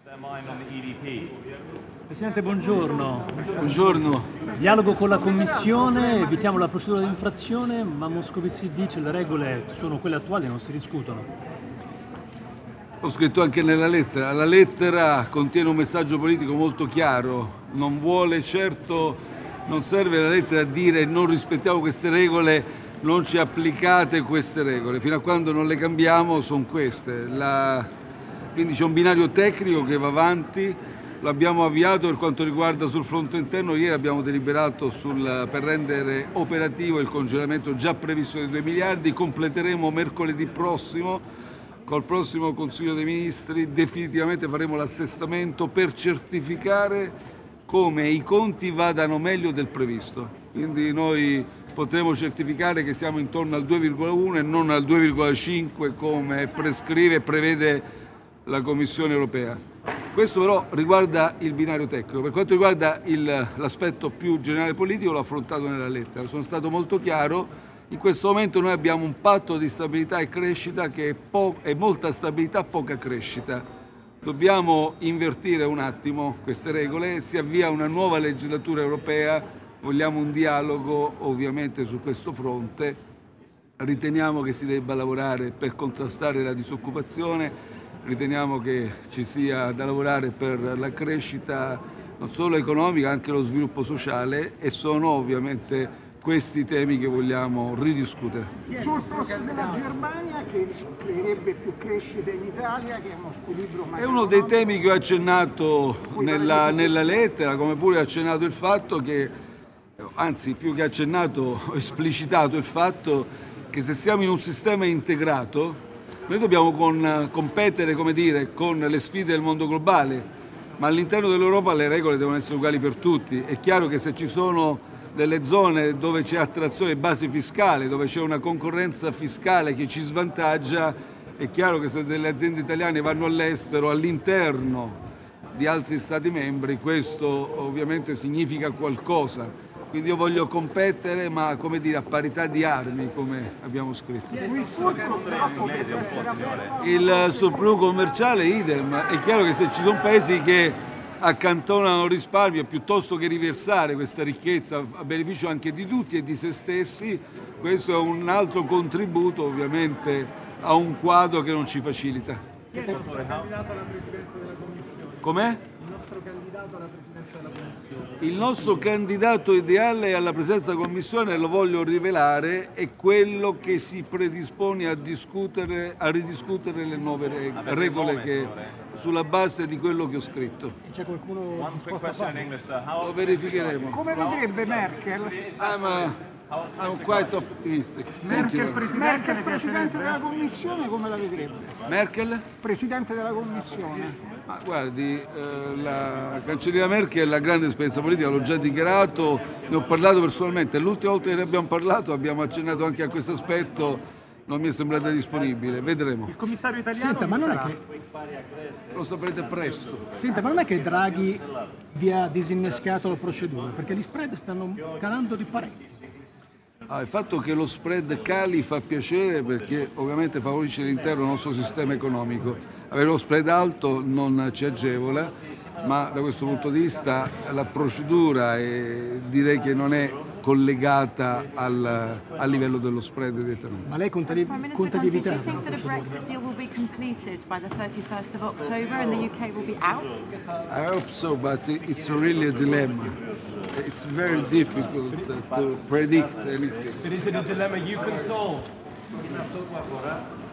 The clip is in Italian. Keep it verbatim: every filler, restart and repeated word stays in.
Presidente, buongiorno. Buongiorno. Dialogo con la Commissione, evitiamo la procedura di infrazione, ma Moscovici dice le regole sono quelle attuali e non si discutono. Ho scritto anche nella lettera. La lettera contiene un messaggio politico molto chiaro. Non vuole certo, non serve la lettera a dire non rispettiamo queste regole, non ci applicate queste regole. Fino a quando non le cambiamo sono queste. La... Quindi c'è un binario tecnico che va avanti. L'abbiamo avviato per quanto riguarda sul fronte interno, ieri abbiamo deliberato sul, per rendere operativo il congelamento già previsto di due miliardi, completeremo mercoledì prossimo, col prossimo Consiglio dei Ministri, definitivamente faremo l'assestamento per certificare come i conti vadano meglio del previsto. Quindi noi potremo certificare che siamo intorno al due virgola uno e non al due virgola cinque come prescrive e prevede la Commissione europea. Questo però riguarda il binario tecnico. Per quanto riguarda l'aspetto più generale politico l'ho affrontato nella lettera. Sono stato molto chiaro. In questo momento noi abbiamo un patto di stabilità e crescita che è, è molta stabilità, poca crescita. Dobbiamo invertire un attimo queste regole. Si avvia una nuova legislatura europea. Vogliamo un dialogo ovviamente su questo fronte. Riteniamo che si debba lavorare per contrastare la disoccupazione. Riteniamo che ci sia da lavorare per la crescita non solo economica, anche lo sviluppo sociale, e sono ovviamente questi temi che vogliamo ridiscutere. Il surplus della Germania che creerebbe più crescita in Italia, che è uno squilibrio macroeconomico. È uno dei temi che ho accennato nella, nella lettera, come pure ho accennato il fatto che, anzi più che accennato, ho esplicitato il fatto che se siamo in un sistema integrato noi dobbiamo con, competere, come dire, con le sfide del mondo globale, ma all'interno dell'Europa le regole devono essere uguali per tutti. È chiaro che se ci sono delle zone dove c'è attrazione base fiscale, dove c'è una concorrenza fiscale che ci svantaggia, è chiaro che se delle aziende italiane vanno all'estero, all'interno di altri Stati membri, questo ovviamente significa qualcosa. Quindi io voglio competere, ma come dire, a parità di armi, come abbiamo scritto. Il surplus commerciale idem. È chiaro che se ci sono paesi che accantonano risparmio piuttosto che riversare questa ricchezza a beneficio anche di tutti e di se stessi, questo è un altro contributo ovviamente a un quadro che non ci facilita. Chi è il nostro candidato alla presidenza della Commissione? Com'è? Il nostro candidato alla presidenza della Commissione. Il nostro candidato ideale alla presidenza della Commissione, lo voglio rivelare, è quello che si predispone a discutere, a ridiscutere le nuove regole, regole che, sulla base di quello che ho scritto. C'è qualcuno disposto a farlo? Lo verificheremo. Come vedrebbe Merkel? I'm, uh, I'm quite optimistic. Merkel, presidente, Merkel presidente della Commissione, come la vedrebbe? Merkel? Presidente della Commissione. Ma guardi, eh, la cancelliera Merkel ha la grande esperienza politica, l'ho già dichiarato, ne ho parlato personalmente. L'ultima volta che ne abbiamo parlato abbiamo accennato anche a questo aspetto, non mi è sembrata disponibile, vedremo. Il commissario italiano. Senta, ma non è che... Lo saprete presto. Senta, ma non è che Draghi vi ha disinnescato la procedura, perché gli spread stanno calando di parecchio. Ah, il fatto che lo spread cali fa piacere perché ovviamente favorisce l'intero nostro sistema economico. Avere lo spread alto non ci agevola, ma da questo punto di vista la procedura è, direi che non è collegata al, al livello dello spread direttamente. Ma lei conta di, conta di evitare? Do you think that a Brexit deal will be completed by the thirty-first of October and the U K will be out? I hope so, but it's really a dilemma. It's very difficult to predict anything. But is it a dilemma you can solve?